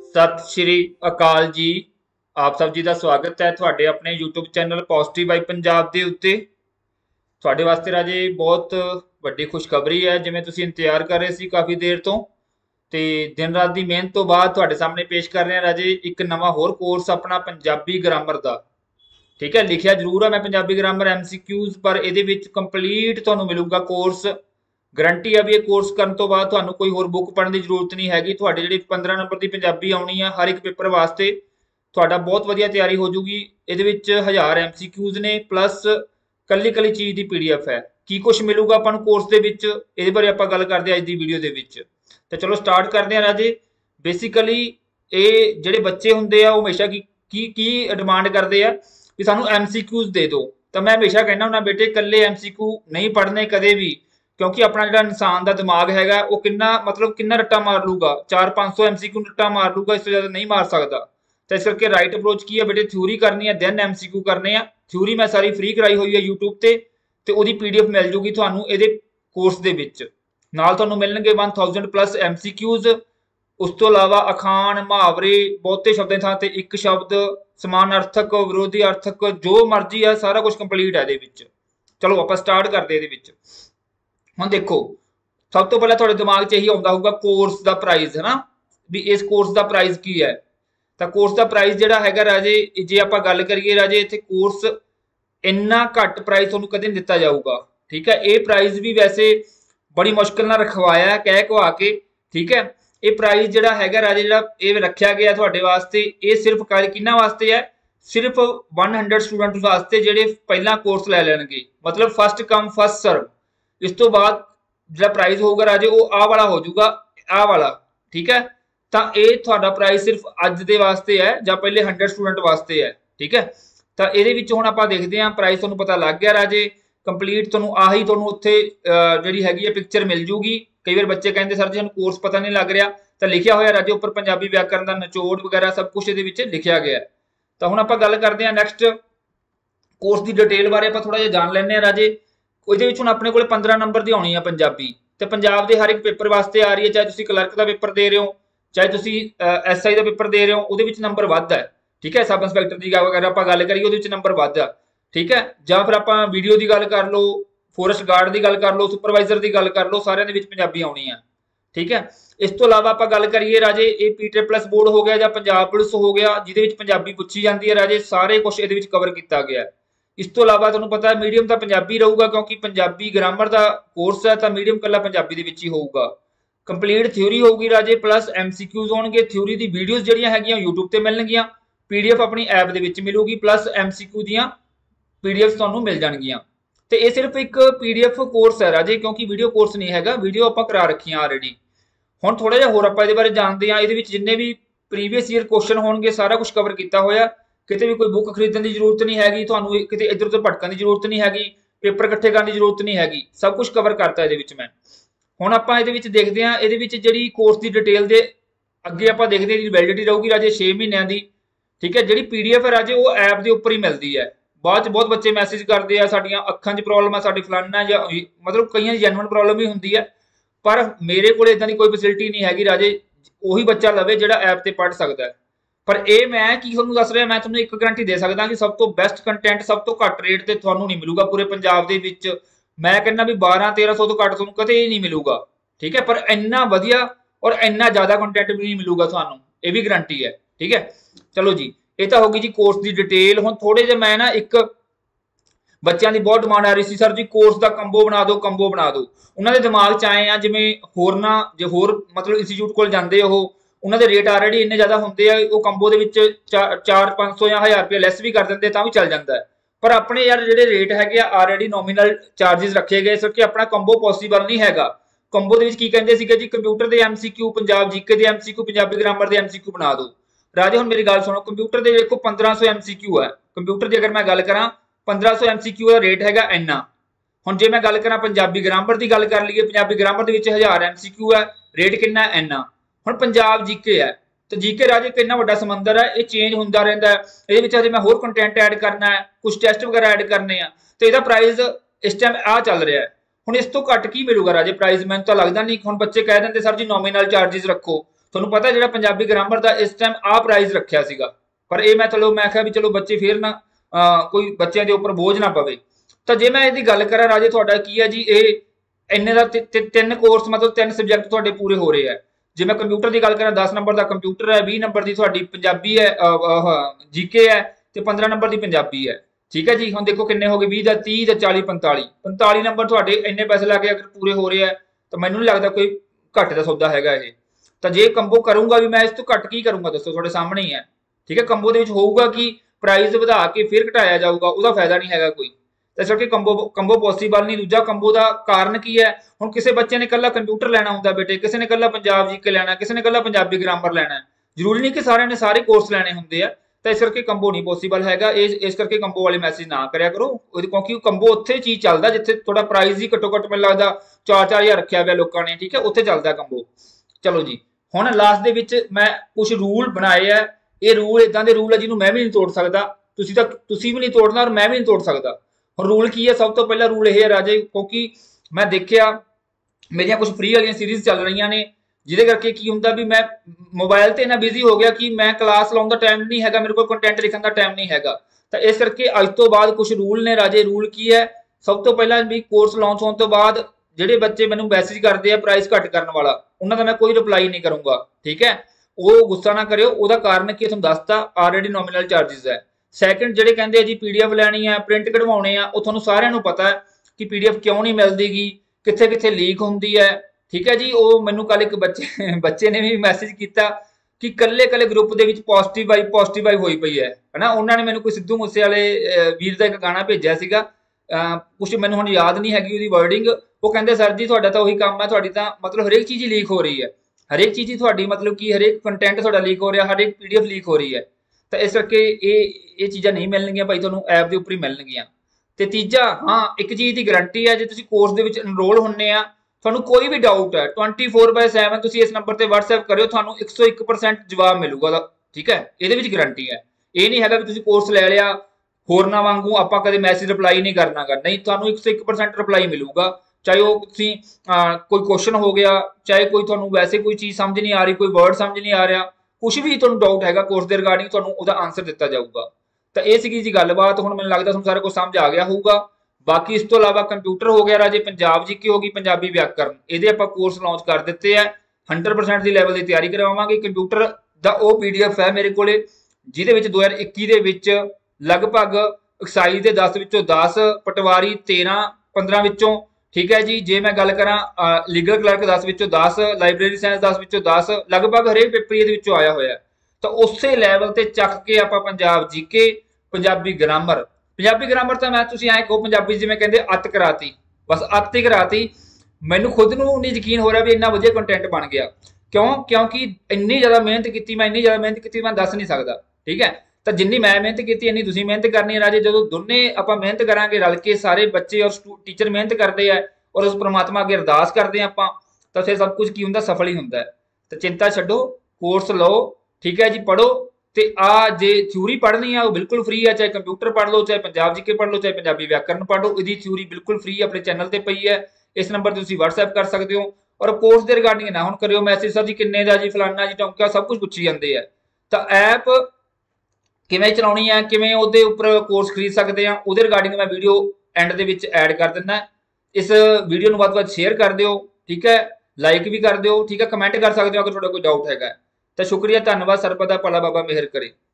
सत श्री अकाल जी। आप सब जी का स्वागत है ਤੁਹਾਡੇ ਆਪਣੇ YouTube channel positive Y Punjab ਦੇ ਉੱਤੇ। ਤੁਹਾਡੇ ਵਾਸਤੇ ਰਾਜੇ ਬਹੁਤ ਵੱਡੀ ਖੁਸ਼ਖਬਰੀ ਹੈ, ਜਿਵੇਂ ਤੁਸੀਂ ਇੰਤਜ਼ਾਰ ਕਰ ਰਹੇ ਸੀ ਕਾਫੀ ਦੇਰ ਤੋਂ ਤੇ ਦਿਨ ਰਾਤ ਦੀ ਮਿਹਨਤ ਤੋਂ ਬਾਅਦ ਤੁਹਾਡੇ ਸਾਹਮਣੇ ਪੇਸ਼ ਕਰ ਰਹੇ ਹਾਂ ਰਾਜੇ ਇੱਕ ਨਵਾਂ ਹੋਰ ਕੋਰਸ ਆਪਣਾ ਪੰਜਾਬੀ ਗ੍ਰਾਮਰ ਦਾ। ठीक है, लिखिया जरूर है मैं पंजाबी ग्रामर MCQs, पर ये कंप्लीट तुहानू मिलूगा कोर्स। गारंटी है भी ये कोर्स करने तो बाद तुहानू कोई होर बुक पढ़ने की जरूरत नहीं हैगी। तुहाडे जिहड़ी 15 नंबर की पंजाबी आउणी है हर एक पेपर वास्ते तुहाडा बहुत वधिया तैयारी हो जूगी। ये 1000 MCQs ने प्लस कल्ली कल्ली चीज़ की PDF है। की कुछ मिलूगा आपां नू कोर्स दे विच, इहदे बारे आपां गल करदे अज दी वीडियो दे विच। ते चलो स्टार्ट करदे हां राजे। बेसिकली ये जिहड़े बच्चे हुंदे आ वो हमेशा की डिमांड करदे आ कि सानू MCQs दे दो। तो मैं हमेशा कहना हुन्ना बेटे कल्ले MCQ नहीं पढ़ने कदे भी, क्योंकि अपना जो इंसान का दिमाग है वो किन्ना मतलब किन्ना रट्टा मार लूगा, 400-500 MCQ रट्टा मार लूगा, इससे ज़्यादा नहीं मार सकता। तो इस करके राइट अप्रोच की है बेटे, थ्योरी करनी है दैन MCQ करने हैं। थ्योरी मैं सारी फ्री कराई हुई है यूट्यूब ते, ते ओदी PDF मिल जूगी तुहानू इहदे कोर्स दे विच। नाल तुहानू मिलणगे 1000+ MCQs। उस तो इलावा अखान मुहावरे बहुते शब्दों की थां ते एक शब्द, समानार्थक विरोधी अर्थक जो मर्जी है सारा कुछ कंप्लीट है ये। चलो आप स्टार्ट करते हैं। हुण देखो सब तो पहले तुहाडे दिमाग च यही आउंदा होगा कोर्स का प्राइस है ना, भी इस कोर्स का प्राइस की है। तो कोर्स का प्राइस जिहड़ा हैगा राजे, जे आपां गल करिए राजे, इत्थे कोर्स इन्ना घट प्राइस तुहानू कदे नहीं दिता जाऊगा। ठीक है, ये प्राइस भी वैसे बड़ी मुश्किल नाल रखवाया कह कवा के। ठीक है, ये प्राइस जिहड़ा हैगा राजे, जिहड़ा ये रखा गया तुहाडे वास्ते, ये सिर्फ किन्ना वास्ते है, सिर्फ 100 स्टूडेंट वास्ते जिहड़े पहला कोर्स लै लैणगे, मतलब फस्ट कम फस्ट सर्व। इस तो बाद जिहड़ा प्राइस होगा राजे वो आ वाला हो जाऊगा, आ वाला। ठीक है, तो ये तुहाडा प्राइस सिर्फ अज दे वास्ते है जां पहले 100 स्टूडेंट वास्ते है। ठीक है, तो ये हुण आपां देखदे हां प्राइस तुहानू पता लग गया राजे। कंप्लीट तुहानू आही तुहानू उत्थे जिहड़ी हैगी है पिक्चर मिल जूगी। कई बार बच्चे कहते सर जी सानू कोर्स पता नहीं लग रहा, तो लिखा होया राजे उपर पंजाबी व्याकरण का निचोड़ वगैरह सब कुछ ये लिखा गया। तो हुण आपां गल करते हैं नैक्सट कोर्स की डिटेल बारे आपां थोड़ा जिहा जान लैंदे हां राजे। इहदे विच हुण अपने कोल 15 नंबर की आउणी है पंजाबी, तो पंजाब के हर एक पेपर वास्ते आ रही है। चाहे तुसीं क्लर्क का पेपर दे रहे हो, चाहे तुसीं SI का पेपर दे रहे हो, उहदे विच नंबर वध है। ठीक है, सब इंस्पैक्टर की अगर आपां गल करिए उहदे विच नंबर वध है। ठीक है, जां फिर आपां वीडियो की गल कर लो, फॉरेस्ट गार्ड की गल कर लो, सुपरवाइजर की गल कर लो, सारिਆਂ ਦੇ ਵਿੱਚ पंजाबी आउणी है। ठीक है, इस तो इलावा आप गल करिए राजे ये PTE+ बोर्ड हो गया या पंजाब पुलिस हो गया, जिहदे विच पंजाबी पूछी जाती है राजे, सारे कुछ ये कवर किया गया। इस तो इलावा तुहानू पता है मीडियम तो पंजाबी रहूगा, क्योंकि पंजाबी ग्रामर का कोर्स है, तो मीडियम कल्ला पंजाबी दे विच ही होऊगा। कंप्लीट थ्योरी होगी राजे, प्लस MCQs होणगे। थ्योरी की वीडियोज़ जिहड़ियां हैगियां यूट्यूब ते मिलणगियां, PDF अपनी ऐप दे विच मिलूगी, प्लस MCQ दियां PDF तुहानू मिल जाणगियां। तो ये सिर्फ एक PDF कोर्स है राजे, क्योंकि वीडियो कोर्स नहीं हैगा, वीडियो आपां करा रखी ऑलरेडी। हुण थोड़ा जिहा होर आपां इहदे बारे जानते हैं। इहदे विच जिन्ने भी प्रीवियस ईयर क्वेश्चन होणगे सारा कुछ कवर किया होया। किते भी कोई बुक खरीदण की जरूरत नहीं हैगी, तुहानू किते इधर उधर भटकण की जरूरत नहीं हैगी, पेपर इकट्ठे करने की जरूरत नहीं हैगी, सब कुछ कवर करता इहदे विच मैं। हुण आपां इहदे विच देखदे हां, इहदे विच जिहड़ी कोर्स की डिटेल दे अगे आपां देखदे हां, वैलिडिटी रहूगी राजे 6 महीनों की। ठीक है, जिहड़ी PDF है राजे वो ऐप के उपर ही मिलती है। बाद बहुत बच्चे मैसेज करते हैं साडियां अखां 'च प्रॉब्लम है, साडी फलाना या मतलब कई जैनुअन प्रॉब्लम भी होंदी है, पर मेरे को इदां दी कोई फैसिलिटी नहीं हैगी राजे, उही बच्चा लवे जिहड़ा ऐप ते पढ़ सकदा है। पर ये मैं की तुहानू दस रहा, मैं तुहानू एक गारंटी दे सकदा कि सब तो बेस्ट कंटेंट सब तो घट रेट ते तुहानू नहीं मिलूगा पूरे पंजाब दे विच। मैं कहना भी 1200-1300 तो घट तुहानू कदे ही नहीं मिलूगा। ठीक है, पर इन्ना वधिया और इन्ना ज़्यादा कंटेंट भी नहीं मिलूगा तुहानू, ये भी गारंटी है। ठीक है, चलो जी, ये तो होगी जी कोर्स की डिटेल। हुण थोड़े जे मैं ना एक बच्चों की बहुत डिमांड आ रही थी, सर जी कोर्स का कंबो बना दो, कंबो बना दो। उन्होंने दिमाग च आए हैं जिमें होरना जो होर मतलब इंस्टीट्यूट को जाते हो, उन्होंने रेट ऑलरेडी इन्ने ज़्यादा होंगे है, वो कंबो के 400-500 या 1000 रुपया लैस भी कर देंगे तो भी चल जाता है। पर अपने यार जो रेट है ऑलरेडी नॉमिनल चार्जिस रखे गए, इस करके अपना कंबो पॉसीबल नहीं है। कंबो के कहते थे जी कंप्यूटर के MCQ, पंजाब GK के MCQ, पंजाबी ग्रामर के MCQ बना दो। राजे हुण मेरी गल सुनो, कंप्यूटर के देखो 1500 MCQ है। कंप्यूटर की अगर मैं गल करा 1500 MCQ का रेट है इन्ना। हुण जे मैं गल करा पंजाबी ग्रामर की गल कर लीए, पंजाबी ग्रामर के 1000 MCQ है, रेट कितना इन्ना। हुण पंजाब GK है, तो GK राजे कितना वड्डा समंदर है, ये चेंज होंदा रहिंदा है। इहदे विच अजे मैं होर कंटेंट ऐड करना है, कुछ टैस्ट वगैरह ऐड करने हैं, तो इहदा प्राइस इस टाइम आ चल रहा है। हुण इस तो घट की मिलूगा राजे प्राइस, मैनूं तां लगदा नहीं। हुण बच्चे कह दिंदे सर जी नॉमिनल चार्जिस रखो, ਤੁਹਾਨੂੰ ਪਤਾ ਜਿਹੜਾ ਪੰਜਾਬੀ ਗ੍ਰਾਮਰ ਦਾ ਇਸ ਟਾਈਮ ਆ ਪ੍ਰਾਈਜ਼ ਰੱਖਿਆ ਸੀਗਾ, ਪਰ ਇਹ ਮੈਂ ਕਿਹਾ ਵੀ ਚਲੋ ਬੱਚੇ ਫੇਰ ਨਾ ਕੋਈ ਬੱਚਿਆਂ ਦੇ ਉੱਪਰ ਬੋਝ ਨਾ ਪਵੇ। ਤਾਂ ਜੇ ਮੈਂ ਇਹਦੀ ਗੱਲ ਕਰਾਂ ਰਾਜੇ, ਤੁਹਾਡਾ ਕੀ ਹੈ ਜੀ, ਇਹ ਇੰਨੇ ਦਾ 3 ਕੋਰਸ ਮਤਲਬ 3 ਸਬਜੈਕਟ ਤੁਹਾਡੇ ਪੂਰੇ ਹੋ ਰਹੇ ਆ। ਜੇ ਮੈਂ ਕੰਪਿਊਟਰ ਦੀ ਗੱਲ ਕਰਾਂ 10 ਨੰਬਰ ਦਾ ਕੰਪਿਊਟਰ ਹੈ, 20 ਨੰਬਰ ਦੀ ਤੁਹਾਡੀ ਪੰਜਾਬੀ ਹੈ, ਜੀਕੇ ਹੈ, ਤੇ 15 ਨੰਬਰ ਦੀ ਪੰਜਾਬੀ ਹੈ। ਠੀਕ ਹੈ ਜੀ। ਹੁਣ ਦੇਖੋ ਕਿੰਨੇ ਹੋ ਗਏ, 20 ਦਾ 30 ਦਾ 40 45 ਨੰਬਰ ਤੁਹਾਡੇ ਇੰਨੇ ਪੈਸੇ ਲਾ ਕੇ ਅਗਰ ਪੂਰੇ ਹੋ ਰਹੇ ਆ ਤਾਂ ਮੈਨੂੰ ਨਹੀਂ ਲੱਗਦਾ ਕੋਈ ਘੱਟ ਦਾ ਸੌਦਾ ਹੈਗਾ ਇਹ। ਤਾਂ ਜੇ ਕੰਬੋ ਕਰੂੰਗਾ ਵੀ ਮੈਂ ਇਸ ਤੋਂ ਘੱਟ ਕੀ ਕਰੂੰਗਾ ਦੱਸੋ, ਤੁਹਾਡੇ ਸਾਹਮਣੇ ਹੀ ਹੈ। ਠੀਕ ਹੈ, ਕੰਬੋ ਦੇ ਵਿੱਚ ਹੋਊਗਾ ਕਿ ਪ੍ਰਾਈਸ ਵਧਾ ਕੇ ਫਿਰ ਘਟਾਇਆ ਜਾਊਗਾ, ਉਹਦਾ ਫਾਇਦਾ ਨਹੀਂ ਹੈਗਾ ਕੋਈ। ਇਸ ਕਰਕੇ ਕੰਬੋ ਪੋਸੀਬਲ ਨਹੀਂ। ਦੂਜਾ ਕੰਬੋ ਦਾ ਕਾਰਨ ਕੀ ਹੈ, ਹੁਣ ਕਿਸੇ ਬੱਚੇ ਨੇ ਇਕੱਲਾ ਕੰਪਿਊਟਰ ਲੈਣਾ ਹੁੰਦਾ ਬੇਟੇ, ਕਿਸੇ ਨੇ ਇਕੱਲਾ ਪੰਜਾਬ ਜੀਕੇ ਲੈਣਾ, ਕਿਸੇ ਨੇ ਇਕੱਲਾ ਪੰਜਾਬੀ ਗ੍ਰਾਮਰ ਲੈਣਾ, ਜ਼ਰੂਰੀ ਨਹੀਂ ਕਿ ਸਾਰਿਆਂ ਨੇ ਸਾਰੇ ਕੋਰਸ ਲੈਣੇ ਹੁੰਦੇ ਆ। ਤਾਂ ਇਸ ਕਰਕੇ ਕੰਬੋ ਨਹੀਂ ਪੋਸੀਬਲ ਹੈਗਾ। ਇਸ ਕਰਕੇ ਕੰਬੋ ਵਾਲੇ ਮੈਸੇਜ ਨਾ ਕਰਿਆ ਕਰੋ, ਕਿਉਂਕਿ ਕੰਬੋ ਉੱਥੇ ਚੀਜ਼ ਚੱਲਦਾ ਜਿੱਥੇ ਤੁਹਾਡਾ ਪ੍ਰਾਈਸ ਹੀ ਘੱਟੋ ਘੱਟ ਮੈਨੂੰ ਲੱਗਦਾ 4-4000 ਰੱਖਿਆ ਹੋਇਆ ਲੋਕਾਂ ਨੇ। ਠੀਕ ਹੈ, ਉੱਥੇ ਚੱਲਦਾ ਕੰਬੋ। ਚਲੋ ਜੀ, ਹੁਣ ਲਾਸਟ ਦੇ ਵਿੱਚ ਮੈਂ ਕੁਝ ਰੂਲ ਬਣਾਏ ਆ। ਇਹ ਰੂਲ ਇਦਾਂ ਦੇ ਰੂਲ ਆ ਜਿਹਨੂੰ ਮੈਂ ਵੀ ਨਹੀਂ ਤੋੜ ਸਕਦਾ, ਤੁਸੀਂ ਵੀ ਨਹੀਂ ਤੋੜਨਾ ਔਰ ਮੈਂ ਵੀ ਨਹੀਂ ਤੋੜ ਸਕਦਾ। ਹੁਣ ਰੂਲ ਕੀ ਹੈ, ਸਭ ਤੋਂ ਪਹਿਲਾ ਰੂਲ ਇਹ ਹੈ ਰਾਜੇ, ਕਿਉਂਕਿ ਮੈਂ ਦੇਖਿਆ ਮੇਰੀਆਂ ਕੁਝ ਫ੍ਰੀ ਵਾਲੀਆਂ ਸੀਰੀਜ਼ ਚੱਲ ਰਹੀਆਂ ਨੇ, ਜਿਹਦੇ ਕਰਕੇ ਕੀ ਹੁੰਦਾ ਵੀ ਮੈਂ ਮੋਬਾਈਲ ਤੇ ਇੰਨਾ ਬਿਜ਼ੀ ਹੋ ਗਿਆ ਕਿ ਮੈਂ ਕਲਾਸ ਲਾਉਣ ਦਾ ਟਾਈਮ ਨਹੀਂ ਹੈਗਾ, ਮੇਰੇ ਕੋਲ ਕੰਟੈਂਟ ਲਿਖਣ ਦਾ ਟਾਈਮ ਨਹੀਂ ਹੈਗਾ। ਤਾਂ ਇਸ ਕਰਕੇ ਅੱਜ ਤੋਂ ਬਾਅਦ ਕੁਝ ਰੂਲ ਨੇ ਰਾਜੇ। ਰੂਲ ਕੀ ਹੈ, ਸਭ ਤੋਂ ਪਹਿਲਾਂ ਵੀ ਕੋਰਸ ਲਾਂਚ ਹੋਣ ਤੋਂ ਬਾਅਦ ਜਿਹੜੇ ਬੱਚੇ ਮੈਨੂੰ ਮੈਸੇਜ ਕਰਦੇ ਆ ਪ੍ਰਾਈਸ ਘੱਟ ਕਰਨ ਵਾਲਾ, ਉਹਨਾਂ ਦਾ ਮੈਂ ਕੋਈ ਰਿਪਲਾਈ ਨਹੀਂ ਕਰੂੰਗਾ। ਠੀਕ ਹੈ, ਉਹ ਗੁੱਸਾ ਨਾ ਕਰਿਓ। ਉਹਦਾ ਕਾਰਨ ਕੀ ਤੁਹਾਨੂੰ ਦੱਸਤਾ, ਆਲਰੇਡੀ ਨੋਮੀਨਲ ਚਾਰजेस ਹੈ। ਸੈਕੰਡ, ਜਿਹੜੇ ਕਹਿੰਦੇ ਆ ਜੀ ਪੀਡੀਐਫ ਲੈਣੀ ਹੈ, ਪ੍ਰਿੰਟ ਕਢਵਾਉਣੇ ਆ, ਉਹ ਤੁਹਾਨੂੰ ਸਾਰਿਆਂ ਨੂੰ ਪਤਾ ਹੈ ਕਿ ਪੀਡੀਐਫ ਕਿਉਂ ਨਹੀਂ ਮਿਲਦੀਗੀ, ਕਿੱਥੇ ਕਿੱਥੇ ਲੀਕ ਹੁੰਦੀ ਹੈ। ਠੀਕ ਹੈ ਜੀ, ਉਹ ਮੈਨੂੰ ਕੱਲ ਇੱਕ ਬੱਚੇ ਨੇ ਵੀ ਮੈਸੇਜ ਕੀਤਾ ਕਿ ਕੱਲੇ ਗਰੁੱਪ ਦੇ ਵਿੱਚ ਪੋਜ਼ਿਟਿਵ ਵਾਈਬ ਹੋਈ ਪਈ ਹੈ ਹਨਾ। ਉਹਨਾਂ ਨੇ ਮੈਨੂੰ ਕੋਈ ਸਿੱਧੂ ਮੂਸੇ ਵਾਲੇ ਵੀਰ ਦਾ ਇੱਕ ਗਾਣਾ ਭੇਜਿਆ ਸੀਗਾ, ਕੁਝ ਮੈਨੂੰ ਹੁਣ ਯਾਦ ਨਹੀਂ ਹੈਗੀ ਉਹਦੀ ਵਰਡਿੰਗ। ਉਹ ਕਹਿੰਦੇ ਸਰ ਜੀ ਤੁਹਾਡਾ ਤਾਂ ਉਹੀ ਕੰਮ ਹੈ, ਤੁਹਾਡੀ ਤਾਂ ਮਤਲਬ ਹਰੇਕ ਚੀਜ਼ ਹੀ ਲੀਕ ਹੋ ਰਹੀ ਹੈ, ਹਰੇਕ ਚੀਜ਼ ਹੀ ਤੁਹਾਡੀ ਮਤਲਬ ਕਿ ਹਰੇਕ ਕੰਟੈਂਟ ਤੁਹਾਡਾ ਲੀਕ ਹੋ ਰਿਹਾ, ਹਰੇਕ ਪੀਡੀਐਫ ਲੀਕ ਹੋ ਰਹੀ ਹੈ। ਤਾਂ ਇਸ ਕਰਕੇ ਇਹ ਚੀਜ਼ਾਂ ਨਹੀਂ ਮਿਲਣਗੀਆਂ ਭਾਈ, ਤੁਹਾਨੂੰ ਐਪ ਦੇ ਉੱਪਰ ਹੀ ਮਿਲਣਗੀਆਂ। ਤੇ ਤੀਜਾ, ਹਾਂ ਇੱਕ ਚੀਜ਼ ਦੀ ਗਾਰੰਟੀ ਹੈ, ਜੇ ਤੁਸੀਂ ਕੋਰਸ ਦੇ ਵਿੱਚ ਇਨਰੋਲ ਹੁੰਨੇ ਆ, ਤੁਹਾਨੂੰ ਕੋਈ ਵੀ ਡਾਊਟ ਹੈ 24/7 ਤੁਸੀਂ ਇਸ ਨੰਬਰ ਤੇ WhatsApp ਕਰਿਓ, ਤੁਹਾਨੂੰ 101% ਜਵਾਬ ਮਿਲੂਗਾ। ਠੀਕ ਹੈ, ਇਹਦੇ ਵਿੱਚ ਗਾਰੰਟੀ ਹੈ। ਇਹ ਨਹੀਂ ਹੈਗਾ ਵੀ ਤੁਸੀਂ ਕੋਰਸ ਲੈ ਲਿਆ ਹੋਰਨਾਂ ਵਾਂਗੂ ਆਪਾਂ ਕਦੇ ਮੈਸੇਜ ਰਿਪਲਾਈ ਨਹੀਂ ਕਰਨਾਗਾ, ਨਹੀਂ, ਤੁਹਾਨੂੰ 101% ਰਿਪਲਾਈ ਮਿਲੂਗਾ। ਚਾਹੇ ਉਹ ਤੁਸੀਂ ਕੋਈ ਕੁਐਸਚਨ ਹੋ ਗਿਆ, ਚਾਹੇ ਕੋਈ ਤੁਹਾਨੂੰ ਵੈਸੇ ਕੋਈ ਚੀਜ਼ ਸਮਝ ਨਹੀਂ ਆ ਰਹੀ, ਕੋਈ ਵਰਡ ਸਮਝ ਨਹੀਂ ਆ ਰਿਹਾ, ਕੁਝ ਵੀ ਤੁਹਾਨੂੰ ਡਾਊਟ ਹੈਗਾ ਕੋਰਸ ਦੇ ਰਿਗਾਰਡਿੰਗ, ਤੁਹਾਨੂੰ ਉਹਦਾ ਆਨਸਰ ਦਿੱਤਾ ਜਾਊਗਾ। ਤਾਂ ਇਹ ਸੀਗੀ ਜੀ ਗੱਲਬਾਤ। ਹੁਣ ਮੈਨੂੰ ਲੱਗਦਾ ਤੁਹਾਨੂੰ ਸਾਰਾ ਕੁਝ ਸਮਝ ਆ ਗਿਆ ਹੋਊਗਾ। ਬਾਕੀ ਇਸ ਤੋਂ ਇਲਾਵਾ ਕੰਪਿਊਟਰ ਹੋ ਗਿਆ ਰਾਜੇ, ਪੰਜਾਬ ਜੀਕੇ ਹੋ ਗਈ, ਪੰਜਾਬੀ ਵਿਆਕਰਨ, ਇਹਦੇ ਆਪਾਂ ਕੋਰਸ ਲਾਂਚ ਕਰ ਦਿੱਤੇ ਆ। 100% ਦੀ ਲੈਵਲ ਦੀ ਤਿਆਰੀ ਕਰਵਾਵਾਂਗੇ। ਕੰਪਿਊਟਰ ਦਾ ਉਹ ਪੀਡੀਐਫ ਹੈ ਮੇਰੇ ਕੋਲੇ ਜਿਹਦੇ ਵਿੱਚ 2021 ਦੇ ਵਿੱਚ ਲਗਭਗ ਐਕਸਾਈਜ਼ ਦੇ 10 ਵਿੱਚੋਂ 10, ਪਟਵਾਰੀ 13-15 ਵਿੱਚੋਂ। ਠੀਕ ਹੈ ਜੀ, ਜੇ ਮੈਂ ਗੱਲ ਕਰਾਂ ਲੀਗਲ ਕਲਰਕ 10 ਵਿੱਚੋਂ 10, ਲਾਇਬ੍ਰੇਰੀ ਸਾਇੰਸ 10 ਵਿੱਚੋਂ 10, ਲਗਭਗ ਹਰੇਕ ਪੇਪਰ ਇਹਦੇ ਵਿੱਚੋਂ ਆਇਆ ਹੋਇਆ। ਤਾਂ ਉਸੇ ਲੈਵਲ ਤੇ ਚੱਕ ਕੇ ਆਪਾਂ ਪੰਜਾਬ ਜੀਕੇ, ਪੰਜਾਬੀ ਗ੍ਰਾਮਰ ਤਾਂ ਮੈਂ ਤੁਸੀਂ ਐਂ ਕਹੋ ਪੰਜਾਬੀ ਜਿਵੇਂ ਕਹਿੰਦੇ ਅੱਤ ਕਰਾਤੀ, ਬਸ ਅੱਤ ਹੀ ਕਰਾਤੀ। ਮੈਨੂੰ ਖੁਦ ਨੂੰ ਨਹੀਂ ਯਕੀਨ ਹੋ ਰਿਹਾ ਵੀ ਇੰਨਾ ਵਧੀਆ ਕੰਟੈਂਟ ਬਣ ਗਿਆ। ਕਿਉਂਕਿ ਇੰਨੀ ਜ਼ਿਆਦਾ ਮਿਹਨਤ ਕੀਤੀ ਮੈਂ ਦੱਸ ਨਹੀਂ ਸਕਦਾ। ਠੀਕ ਹੈ, ਤਾਂ ਜਿੰਨੀ ਮੈਂ ਮਿਹਨਤ ਕੀਤੀ ਇੰਨੀ ਤੁਸੀਂ ਮਿਹਨਤ ਕਰਨੀ ਹੈ ਰਾਜੇ। ਜਦੋਂ ਦੋਨੇ ਆਪਾਂ ਮਿਹਨਤ ਕਰਾਂਗੇ ਰਲ ਕੇ, ਸਾਰੇ ਬੱਚੇ ਔਰ ਟੀਚਰ ਮਿਹਨਤ ਕਰਦੇ ਆ ਔਰ ਉਸ ਪ੍ਰਮਾਤਮਾ ਅੱਗੇ ਅਰਦਾਸ ਕਰਦੇ ਆ ਆਪਾਂ, ਤਾਂ ਫਿਰ ਸਭ ਕੁਝ ਕੀ ਹੁੰਦਾ, ਸਫਲ ਹੀ ਹੁੰਦਾ। ਤਾਂ ਚਿੰਤਾ ਛੱਡੋ, ਕੋਰਸ ਲਓ। ਠੀਕ ਹੈ ਜੀ, ਪੜ੍ਹੋ। ਤੇ ਜੇ ਥਿਊਰੀ ਪੜ੍ਹਨੀ ਆ ਉਹ ਬਿਲਕੁਲ ਫ੍ਰੀ ਆ, ਚਾਹੇ ਕੰਪਿਊਟਰ ਪੜ੍ਹ ਲਓ, ਚਾਹੇ ਪੰਜਾਬ ਜੀਕੇ ਪੜ੍ਹ ਲਓ, ਚਾਹੇ ਪੰਜਾਬੀ ਵਿਆਕਰਨ ਪੜ੍ਹ ਲਓ, ਇਹਦੀ ਥਿਊਰੀ ਬਿਲਕੁਲ ਫ੍ਰੀ ਆਪਣੇ ਚੈਨਲ ਤੇ ਪਈ ਹੈ। ਇਸ ਨੰਬਰ ਤੇ ਤੁਸੀਂ WhatsApp ਕਰ ਸਕਦੇ ਹੋ। ਔਰ ਕੋਰਸ ਦੇ ਰਿਗਾਰਡਿੰਗ ਨਾ ਹੁਣ ਕਰਿਓ ਮੈਸੇਜ ਸਰ ਜੀ ਕਿੰਨੇ ਦਾ ਜੀ, ਫਲਾਨਾ ਜੀ, ਟੌਂਕਾ, ਸਭ ਕੁਝ ਪੁੱਛੀ ਜਾਂਦੇ ਆ। ਤਾਂ ਐਪ ਕਿਵੇਂ ਚਲਾਉਣੀ ਹੈ, ਕਿਵੇਂ ਉਹਦੇ ਉੱਪਰ ਕੋਰਸ ਖਰੀਦ ਸਕਦੇ ਆ, ਉਹਦੇ ਰਿਗਾਰਡਿੰਗ ਮੈਂ ਵੀਡੀਓ ਐਂਡ ਦੇ ਵਿੱਚ ਐਡ ਕਰ ਦਿੰਦਾ। ਇਸ ਵੀਡੀਓ ਨੂੰ ਵੱਧ ਤੋਂ ਵੱਧ ਸ਼ੇਅਰ ਕਰ ਦਿਓ। ਠੀਕ ਹੈ, ਲਾਈਕ ਵੀ ਕਰ ਦਿਓ। ਠੀਕ ਹੈ, ਕਮੈਂਟ ਕਰ ਸਕਦੇ ਹੋ ਅਗਰ ਤੁਹਾਡਾ ਕੋਈ ਡਾਊਟ ਹੈਗਾ। ਤਾਂ ਸ਼ੁਕਰੀਆ, ਧੰਨਵਾਦ। ਸਰਬਤ ਦਾ ਭਲਾ ਬਾਬਾ ਮਿਹਰ ਕਰੇ।